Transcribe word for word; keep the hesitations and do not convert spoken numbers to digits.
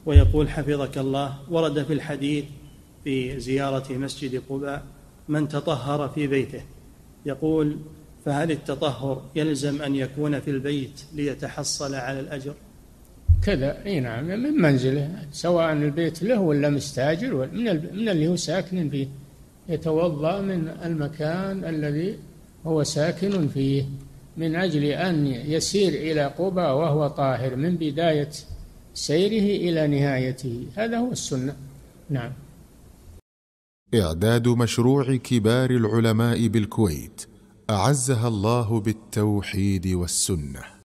ويقول حفظك الله: ورد في الحديث في زيارة مسجد قباء من تطهر في بيته. يقول: فهل التطهر يلزم أن يكون في البيت ليتحصل على الأجر؟ كذا، اي نعم، من منزله، سواء البيت له ولا مستاجر، من من اللي هو ساكن فيه، يتوضأ من المكان الذي هو ساكن فيه، من أجل أن يسير إلى قباء وهو طاهر من بداية سيره إلى نهايته. هذا هو السنة. نعم. إعداد مشروع كبار العلماء بالكويت أعزها الله بالتوحيد والسنة.